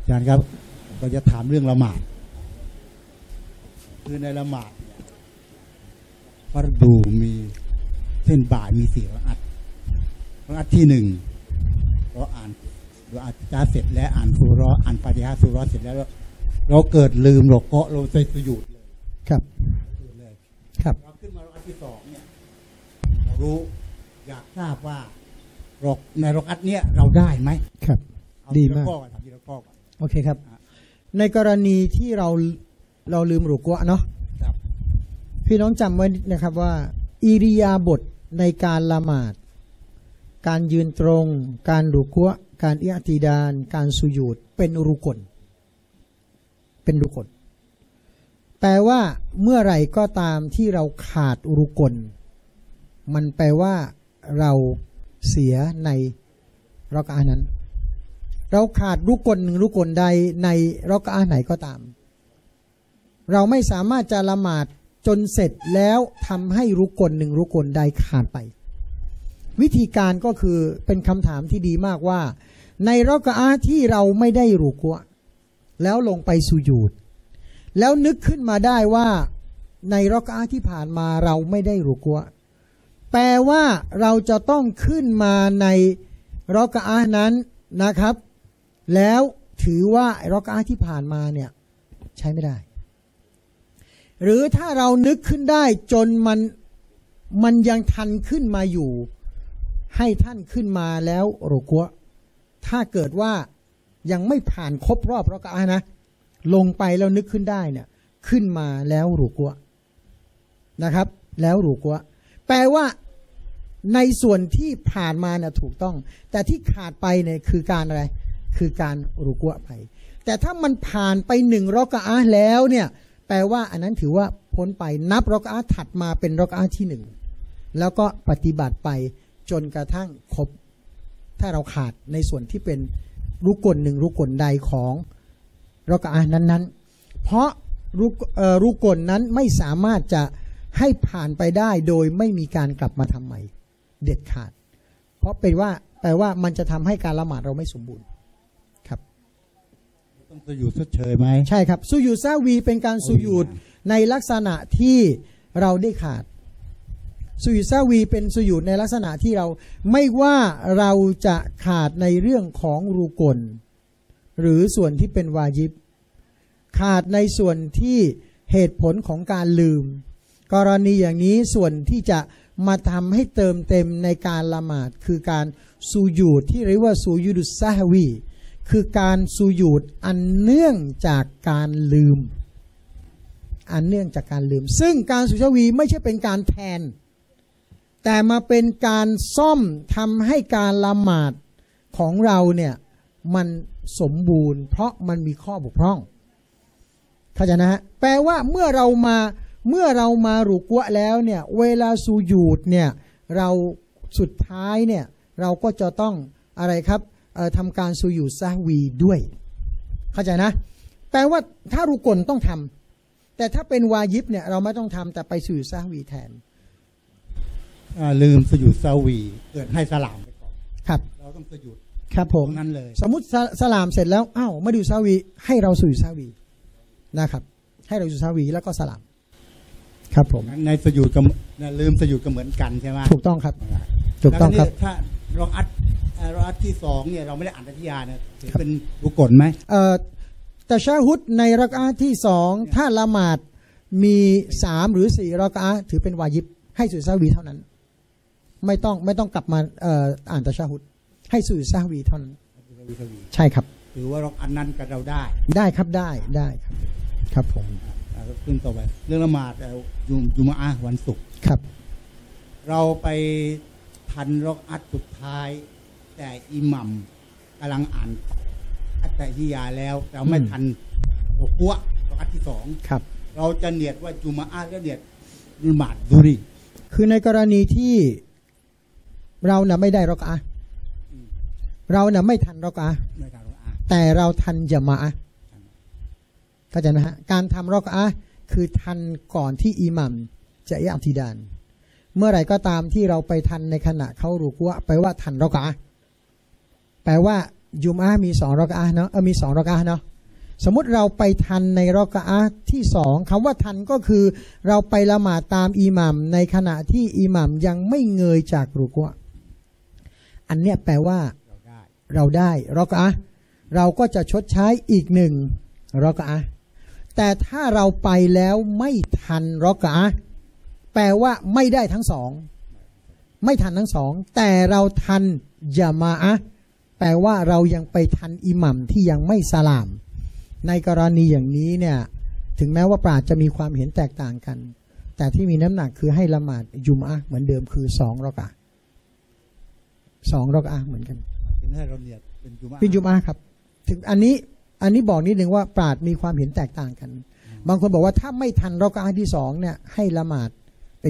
อาจารย์ครับก็จะถามเรื่องละหมาดคือในละหมาดฟัรดูมีเส้นบ่ายมี4 รอกอัตที่1เราอ่านจาเสร็จแล้วอ่านซูเราะห์อ่านฟาติฮะห์ซูเราะห์เสร็จแล้วเราเกิดลืมเราเกาะเราใส่สุญูดเลยครับเลยครับเราขึ้นมารอกอัตที่2เนี่ยเรารู้อยากทราบว่าในรอกอัตเนี้ยเราได้ไหมครับดีมากโอเคครับในกรณีที่เราลืมรุกัวเนาะพี่น้องจำไว้นะครับว่าอิริยาบถในการละหมาดการยืนตรงการรุกัวการอิอ์ติดาลการสุญูดเป็นรุกลแปลว่าเมื่อไหร่ก็ตามที่เราขาดรุกลมันแปลว่าเราเสียในรอกะอะห์นั้นเราขาดรุกล1 รุกลใดในรอกะอะห์ไหนก็ตามเราไม่สามารถจะละหมาดจนเสร็จแล้วทำให้รุกล1 รุกลใดขาดไปวิธีการก็คือเป็นคำถามที่ดีมากว่าในรอกะอะห์ที่เราไม่ได้รุกัวแล้วลงไปสุญูดแล้วนึกขึ้นมาได้ว่าในรอกะอะห์ที่ผ่านมาเราไม่ได้รุกัวแปลว่าเราจะต้องขึ้นมาในรอกะอะห์นั้นนะครับแล้วถือว่ารอกะอะห์ที่ผ่านมาเนี่ยใช้ไม่ได้หรือถ้าเรานึกขึ้นได้จนมันยังทันขึ้นมาอยู่ให้ท่านขึ้นมาแล้วรุกัวถ้าเกิดว่ายังไม่ผ่านครบรอบรอกะอะห์นะลงไปแล้วนึกขึ้นได้เนี่ยขึ้นมาแล้วรุกัวนะครับแล้วรุกัวแปลว่าในส่วนที่ผ่านมาเนี่ยถูกต้องแต่ที่ขาดไปเนี่ยคือการอะไรคือการรุกัวไปแต่ถ้ามันผ่านไป1 รอกะอะห์แล้วเนี่ยแปลว่าอันนั้นถือว่าพ้นไปนับรอกะอะห์ถัดมาเป็นรอกะอะห์ที่1แล้วก็ปฏิบัติไปจนกระทั่งครบถ้าเราขาดในส่วนที่เป็นรุกล1 รุกลใดของรอกะอะห์นั้นๆเพราะรุกลนั้นไม่สามารถจะให้ผ่านไปได้โดยไม่มีการกลับมาทำใหม่เด็ดขาดเพราะเป็นว่าแปลว่ามันจะทำให้การละหมาดเราไม่สมบูรณ์ครับต้องสุญูดเฉยไหมใช่ครับสุญูดซะวีเป็นการสุญูดในลักษณะที่เราได้ขาดสุญูดซะวีเป็นสุญูดในลักษณะที่เราไม่ว่าเราจะขาดในเรื่องของรุกลหรือส่วนที่เป็นวาญิบขาดในส่วนที่เหตุผลของการลืมกรณีอย่างนี้ส่วนที่จะมาทำให้เติมเต็มในการละหมาดคือการสุญูดที่เรียกว่าสุญูดุสซะฮวีคือการสุญูดอันเนื่องจากการลืมซึ่งการสุญูดวีไม่ใช่เป็นการแทนแต่มาเป็นการซ่อมทำให้การละหมาดของเราเนี่ยมันสมบูรณ์เพราะมันมีข้อบกพร่องเข้าใจนะฮะแปลว่าเมื่อเรามารุกัวแล้วเนี่ยเวลาสุญูดเนี่ยเราสุดท้ายเนี่ยเราก็จะต้องอะไรครับทำการสุญูดซะฮวีด้วยเข้าใจนะแปลว่าถ้ารุกลต้องทำแต่ถ้าเป็นวาญิบเนี่ยเราไม่ต้องทำแต่ไปสุญูดซะฮวีแทนลืมสุญูดซะฮวีเกิดให้สลามไปก่อนครับเราต้องสุญูดครับผมนั้นเลยสมมุติสลามเสร็จแล้วมาดูซะฮวีให้เราสุญูดซะฮวีนะครับให้เราสุญูดซะฮวีแล้วก็สลามครับผมในสุญูดกับลืมสุญูดก็เหมือนกันใช่ไหมถูกต้องครับถูกต้องครับถ้ารอกอัตที่2เนี่ยเราไม่ได้อ่านตัฮิยาเนี่ยถือเป็นรุกลไหมตะชะฮุดในรอกอะห์ที่2ถ้าละหมาดมี3หรือ4รอกอะห์ถือเป็นวาญิบให้สุญูดซะฮวีเท่านั้นไม่ต้องกลับมาอ่านตะชะฮุดให้สุญูดซะฮวีเท่านั้นใช่ครับถือว่ารอกอัตนั้นกับเราได้ครับได้ครับครับผมขึ้นต่อไปเรื่องละหมาดยุมะอะห์วันศุกร์ครับเราไปทันรอกอัตสุดท้ายแต่อิหมัมกำลังอ่านอัตตะฮิยาแล้วเราไม่ทันรุกัวรอกอัตที่2 ครับเราจะเนียดว่ายุมะอะห์และเนียดละหมาดดุรีคือในกรณีที่เราไม่ได้รอกอะห์เราไม่ทันรอกอะห์แต่เราทันญะมาอะห์เข้าใจไหมฮะการทำรอกอะห์คือทันก่อนที่อิหมัมจะอิอ์ติดาลเมื่อไหร่ก็ตามที่เราไปทันในขณะเขารุกัวแปลว่าทันรอกะห์แปลว่ายุมอะห์มี2รอกอะห์เนาะมี2รอกอะห์เนาะสมมุติเราไปทันในรอกอะห์ที่2คำว่าทันก็คือเราไปละหมาดตามอิหมัมในขณะที่อิหมัมยังไม่เงยจากรุกูอ์อันเนี้ยแปลว่าเราได้รอกอะห์เราก็จะชดใช้อีก1รอกอะห์แต่ถ้าเราไปแล้วไม่ทันรอกอะห์แปลว่าไม่ได้ทั้งสองไม่ทันทั้งสองแต่เราทันญะมาอะห์แปลว่าเรายังไปทันอิหมัมที่ยังไม่สลามในกรณีอย่างนี้เนี่ยถึงแม้ว่าปราชญ์จะมีความเห็นแตกต่างกันแต่ที่มีน้ำหนักคือให้ละหมาดยุมอะห์เหมือนเดิมคือ2รอกอะห์2รอกอะห์เหมือนกันถึงให้เราเนี่ยเป็นยุมอะห์เป็นยุมอะห์ครับถึงอันนี้บอกนิดนึงว่าปราชญ์มีความเห็นแตกต่างกันบางคนบอกว่าถ้าไม่ทันรอกอะห์ที่2เนี่ยให้ละหมาดเป็น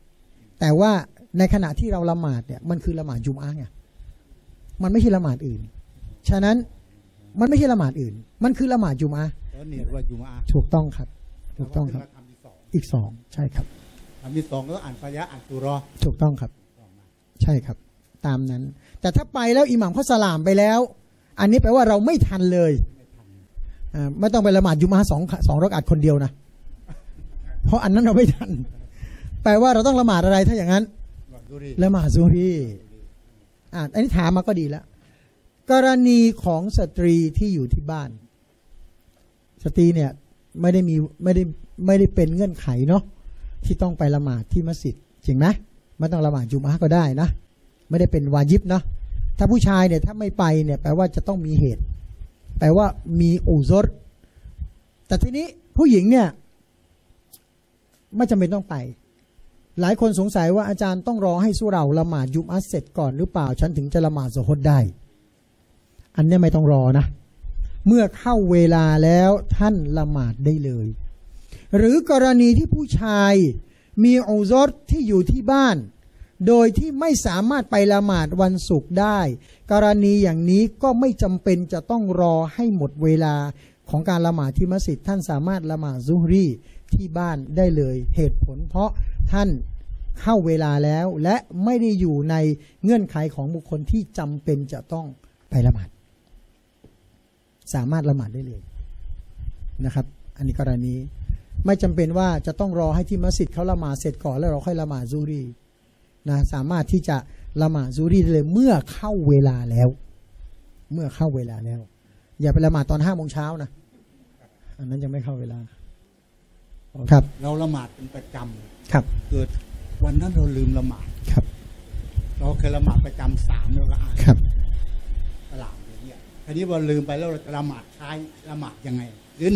4แต่ว่าในขณะที่เราละหมาดเนี่ยมันคือละหมาดยุมอะห์ไงมันไม่ใช่ละหมาดอื่นฉะนั้นมันไม่ใช่ละหมาดอื่นมันคือละหมาดยุมอะห์แล้วเนี่ยว่ายุมอะห์ถูกต้องครับถูกต้องครับอีก2ใช่ครับคำที่2ก็อ่านฟาติฮะห์อ่านซูเราะห์ถูกต้องครับใช่ครับตามนั้นแต่ถ้าไปแล้วอิหม่ามเขาสลามไปแล้วอันนี้แปลว่าเราไม่ทันเลยไม่ต้องไปละหมาดยุมอะห์สองรอกอะห์คนเดียวนะเพราะอันนั้นเราไม่ทันแปลว่าเราต้องละหมาดอะไรถ้าอย่างนั้นละหมาดซุฮรีอันนี้ถามมาก็ดีแล้วกรณีของสตรีที่อยู่ที่บ้านสตรีเนี่ยไม่ได้เป็นเงื่อนไขเนาะที่ต้องไปละหมาดที่มัสยิดจริงไหมไม่ต้องละหมาดจุมอะห์ก็ได้นะไม่ได้เป็นวาญิบนะถ้าผู้ชายเนี่ยถ้าไม่ไปเนี่ยแปลว่าจะต้องมีเหตุแปลว่ามีอุซรแต่ทีนี้ผู้หญิงเนี่ยไม่จำเป็นต้องไปหลายคนสงสัยว่าอาจารย์ต้องรอให้สุเราละหมาดยุมอะห์เสร็จก่อนหรือเปล่าฉันถึงจะละหมาดซุฮรได้อันนี้ไม่ต้องรอนะเมื่อเข้าเวลาแล้วท่านละหมาดได้เลยหรือกรณีที่ผู้ชายมีอุซรที่อยู่ที่บ้านโดยที่ไม่สามารถไปละหมาดวันศุกร์ได้กรณีอย่างนี้ก็ไม่จำเป็นจะต้องรอให้หมดเวลาของการละหมาดที่มัสยิดท่านสามารถละหมาดซุฮรีที่บ้านได้เลยเหตุผลเพราะท่านเข้าเวลาแล้วและไม่ได้อยู่ในเงื่อนไขของบุคคลที่จำเป็นจะต้องไปละหมาดสามารถละหมาดได้เลยนะครับอันนี้กรณีไม่จำเป็นว่าจะต้องรอให้ที่มัสยิดเขาละหมาดเสร็จก่อนแล้วเราค่อยละหมาดซุฮรีนะสามารถที่จะละหมาดซุฮรีได้เลยเมื่อเข้าเวลาแล้วเมื่อเข้าเวลาแล้วอย่าไปละหมาดตอน5 โมงเช้านะอันนั้นยังไม่เข้าเวลาครับเราละหมาดเป็นประจำครับเกิดวันนั้นเราลืมละหมาดครับเราเคยละหมาดประจำ3แล้วก็อ่านครับสลามอย่างเงี้ยทีนี้พอลืมไปแล้วเราจะละหมาดท้ายละหมาดยังไงหรือ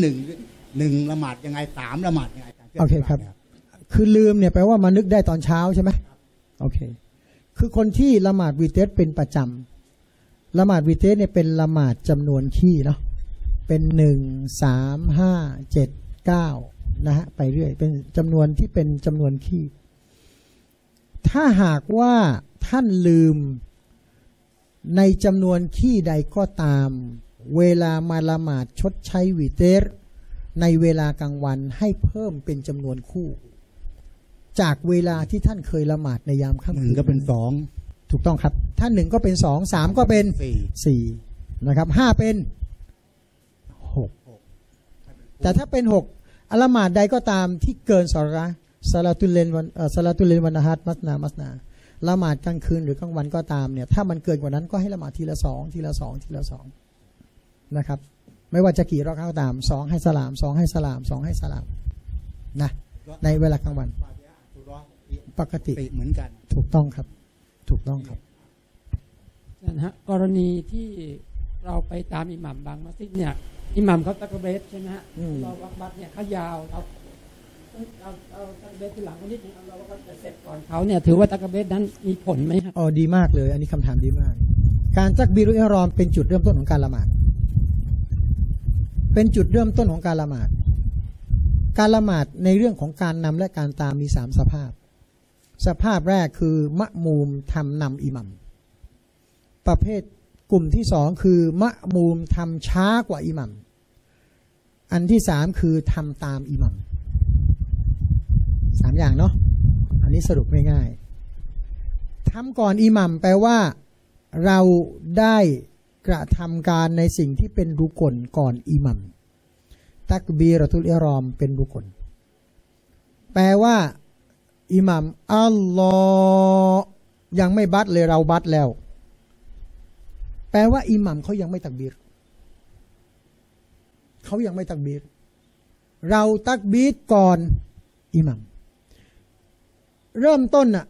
1ละหมาดยังไง3ละหมาดยังไงโอเคครับคือลืมเนี่ยแปลว่ามานึกได้ตอนเช้าใช่ไหมโอเคคือคนที่ละหมาดวิเตรเป็นประจำละหมาดวิเตรเนี่ยเป็นละหมาดจำนวนขี้เนาะเป็น1 3 5 7 9นะฮะไปเรื่อยเป็นจำนวนที่เป็นจำนวนขี้ถ้าหากว่าท่านลืมในจำนวนขี้ใดก็ตามเวลามาละหมาดชดใช้วิเตรในเวลากลางวันให้เพิ่มเป็นจำนวนคู่จากเวลาที่ท่านเคยละหมาดในยามค่ำคืนก็เป็น2 ถูกต้องครับถ้า1ก็เป็น2 3ก็เป็น4นะครับ5เป็น6แต่ถ้าเป็น6ละหมาดใดก็ตามที่เกินซาลาตุลเลนวันอะฮัดมัสนาละหมาดกลางคืนหรือกลางวันก็ตามเนี่ยถ้ามันเกินกว่านั้นก็ให้ละหมาดทีละ2นะครับไม่ว่าจะกี่รอกะอะห์ก็ตาม2ให้สลาม2ให้สลาม2ให้สลามนะในเวลากลางวันปกติเหมือนกันถูกต้องครับถูกต้องครับนะฮะกรณีที่เราไปตามอิหมัมบางมัสยิดเนี่ยอิหมัมเขาตะกเบสใช่ไหมฮะเราวักบัตเนี่ยเขายาวเราตะกเบสทีหลังคนนิดนึงเราก็จะเสร็จก่อนเขาเนี่ยถือว่าตะกเบสนั้นมีผลไหมครับอ๋อดีมากเลยอันนี้คำถามดีมากการตักบีรุลอิหรอมเป็นจุดเริ่มต้นของการละหมาดเป็นจุดเริ่มต้นของการละหมาดการละหมาดในเรื่องของการนำและการตามมี3 สภาพแรกคือมะมูมทำนำอิหมัมประเภทกลุ่มที่2คือมะมูมทำช้ากว่าอิหมัมอันที่3คือทำตามอิหมัม3อย่างเนาะอันนี้สรุปง่ายๆทำก่อนอิหมัมแปลว่าเราได้กระทำการในสิ่งที่เป็นรุกลก่อนอิหมัมตักบีเราะตุลอิรอมเป็นรุกลแปลว่าอิหมัมอัลลอฮ์ยังไม่บัตเลยเราบัตแล้วแปลว่าอิหมัมเขายังไม่ตักบีรเขายังไม่ตักบีรเราตักบีรก่อนอิหมัมเริ่มต้นน่ะ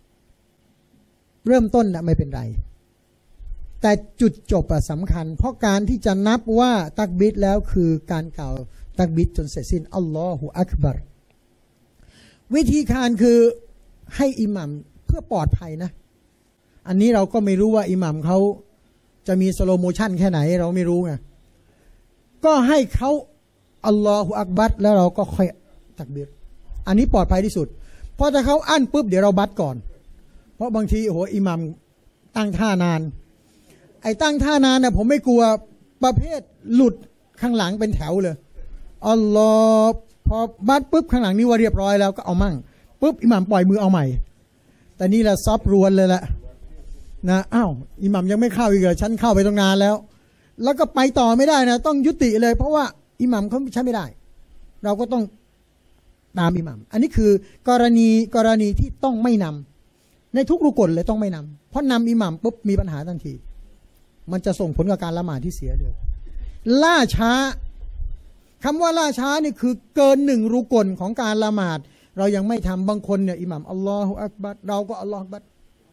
ไม่เป็นไรแต่จุดจบสำคัญเพราะการที่จะนับว่าตักบีรแล้วคือการกล่าวตักบีรจนเสร็จสิ้นอัลลอฮุอักบัรวิธีการคือให้อิหมัมเพื่อปลอดภัยนะอันนี้เราก็ไม่รู้ว่าอิหมัมเขาจะมีสโลโมชันแค่ไหนเราไม่รู้ไงก็ให้เขาอัลลอฮุอักบัรแล้วเราก็ค่อยตักบีรอันนี้ปลอดภัยที่สุดเพราะถ้าเขาอั้นปุ๊บเดี๋ยวเราบัตก่อนเพราะบางทีโอ้โหอิหมัมตั้งท่านานไอ้ตั้งท่านานนะผมไม่กลัวประเภทหลุดข้างหลังเป็นแถวเลยอัลลอฮ์พอบัตปุ๊บข้างหลังนี่ว่าเรียบร้อยแล้วก็เอามั่งปุ๊บอิหมัมปล่อยมือเอาใหม่แต่นี่ละซอฟรวนเลยละนะอ้าวอิหมัมยังไม่เข้าอีกเหรอฉันเข้าไปตั้งนานแล้วก็ไปต่อไม่ได้นะต้องยุติเลยเพราะว่าอิหมัมเขาใช้ไม่ได้เราก็ต้องตามอิหมัมอันนี้คือกรณีที่ต้องไม่นำในทุกรุกลเลยต้องไม่นำเพราะนำอิหมัมปุ๊บมีปัญหาทันทีมันจะส่งผลกับการละหมาดที่เสียเลยล่าช้าคำว่าล่าช้านี่คือเกินหนึ่งรุกลของการละหมาดเรายังไม่ทำบางคนเนี่ยอิหมัมอัลลอฮฺอักบัรเราก็อัลลอฮฺอักบัร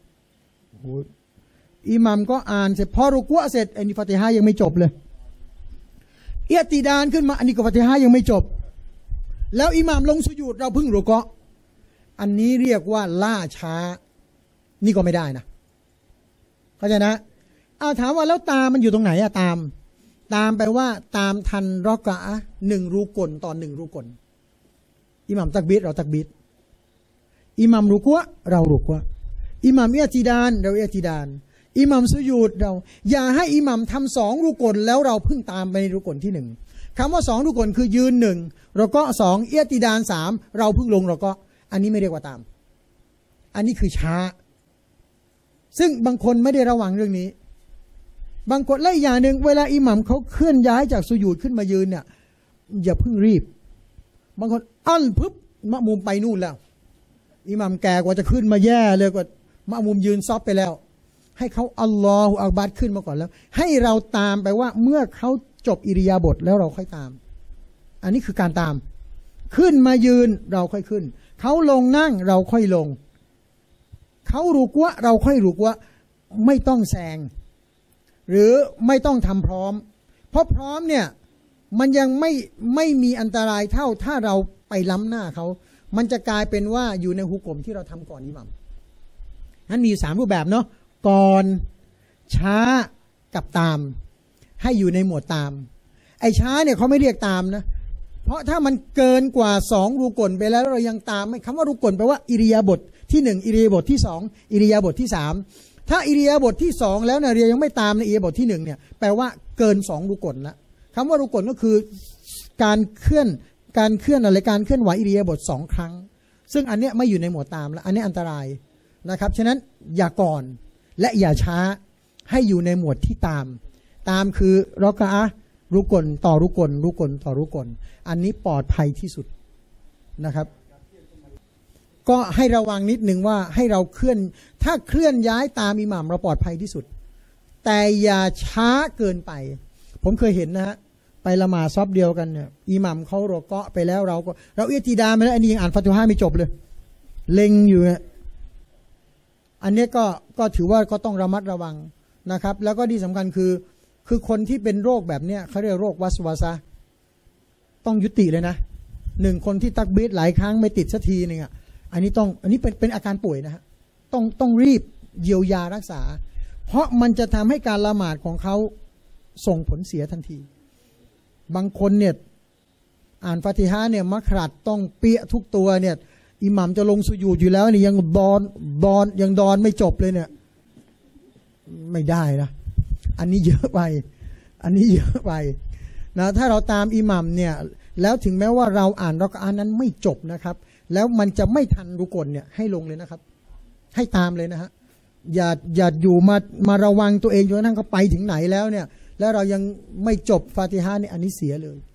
อิหมัมก็อ่านเสร็จพอรุกัวเสร็จอันนี้ฟาติฮะยังไม่จบเลยเอียติดานขึ้นมาอันนี้ก็ฟาติฮะยังไม่จบแล้วอิหมัมลงสุญูดเราพึ่งรุกออันนี้เรียกว่าล่าช้านี่ก็ไม่ได้นะเข้าใจนะเอาถามว่าแล้วตามมันอยู่ตรงไหนอะตามแปลว่าตามทันรอกะอะหนึ่งรุกลต่อหนึ่งรุกลอิหมัมตักบีรเราตักบีรอิหมัมรุกัวเรารุกัวอิหมัมเอียติดานเราเอียติดานอิหมัมสุญูดเราอย่าให้อิหมัมทำสองรุกลแล้วเราพึ่งตามไปในรุกลที่หนึ่งคำว่าสองรุกลคือยืนหนึ่งเราก็สองเอียติดานสามเราพึ่งลงเราก็อันนี้ไม่เรียกว่าตามอันนี้คือช้าซึ่งบางคนไม่ได้ระวังเรื่องนี้บางคนและอีกอย่างหนึ่งเวลาอิหมัมเขาเคลื่อนย้ายจากสุญูดขึ้นมายืนเนี่ยอย่าเพิ่งรีบบางคนอั้นปุ๊บมะมุมไปนู่นแล้วอิหมัมแก่กว่าจะขึ้นมาแย่เลยกว่ามะมุมยืนซอฟไปแล้วให้เขาอัลลอฮฺอักบัรขึ้นมาก่อนแล้วให้เราตามไปว่าเมื่อเขาจบอิริยาบถแล้วเราค่อยตามอันนี้คือการตามขึ้นมายืนเราค่อยขึ้นเขาลงนั่งเราค่อยลงเขารุกัวเราค่อยรุกัวไม่ต้องแซงหรือไม่ต้องทำพร้อมเพราะพร้อมเนี่ยมันยังไม่มีอันตรายเท่าถ้าเราไปล้ำหน้าเขามันจะกลายเป็นว่าอยู่ในหุกมที่เราทำก่อนอิหมัมนั้นมี3รูปแบบเนาะก่อนช้ากับตามให้อยู่ในหมวดตามไอ้ช้าเนี่ยเขาไม่เรียกตามนะเพราะถ้ามันเกินกว่า2รุกลไปแล้วเรายังตามไม่คำว่ารุกลแปลว่าอิริยาบถที่1อิริยาบถที่2อิริยาบถที่3ถ้าอิริยาบถที่2แล้วเนี่ยเรียยังไม่ตามในอิริยาบถที่1เนี่ยแปลว่าเกิน2รุกลละคำว่ารุกลก็คือการเคลื่อนอะไรการเคลื่อนไหวอิริยาบถ2ครั้งซึ่งอันเนี้ยไม่อยู่ในหมวดตามแล้วอันนี้อันตรายนะครับฉะนั้นอย่าก่อนและอย่าช้าให้อยู่ในหมวดที่ตามคือรอกะอะห์รุกลต่อรุกลรุกลต่อรุกลอันนี้ปลอดภัยที่สุดนะครับก็ให้ระวังนิดนึงว่าให้เราถ้าเคลื่อนย้ายตามอิหม่ามเราปลอดภัยที่สุดแต่อย่าช้าเกินไปผมเคยเห็นนะฮะไปละหมาดซอฟเดียวกันเนี่ยอิหม่ามเขารอกะไปแล้วเราเอียติดาไปแล้วอันนี้ยังอ่านฟาติฮะไม่จบเลยเล็งอยู่เนี่ยอันนี้ก็ถือว่าก็ต้องระมัดระวังนะครับแล้วก็ที่สำคัญคือคนที่เป็นโรคแบบเนี้ยเขาเรียกโรควัสวาสะต้องยุติเลยนะ1คนที่ตักบีรหลายครั้งไม่ติดสักทีนึงอ่ะอันนี้เป็นอาการป่วยนะฮะต้องรีบเยียวยารักษาเพราะมันจะทำให้การละหมาดของเขาส่งผลเสียทันทีบางคนเนี่ยอ่านฟาติฮะเนี่ยมักรัดต้องเปียทุกตัวเนี่ยอิหมัมจะลงสุญูดอยู่แล้วนี่ยังดอนไม่จบเลยเนี่ยไม่ได้นะอันนี้เยอะไปนะถ้าเราตามอิหมัมเนี่ยแล้วถึงแม้ว่าเราอ่านรอกะอะห์นั้นไม่จบนะครับแล้วมันจะไม่ทันรุกลเนี่ยให้ลงเลยนะครับให้ตามเลยนะฮะอย่าอยู่มาระวังตัวเองจนกระทั่งเขาไปถึงไหนแล้วเนี่ยแล้วเรายังไม่จบฟาติฮะห์เนี่ยอันนี้เสียเลย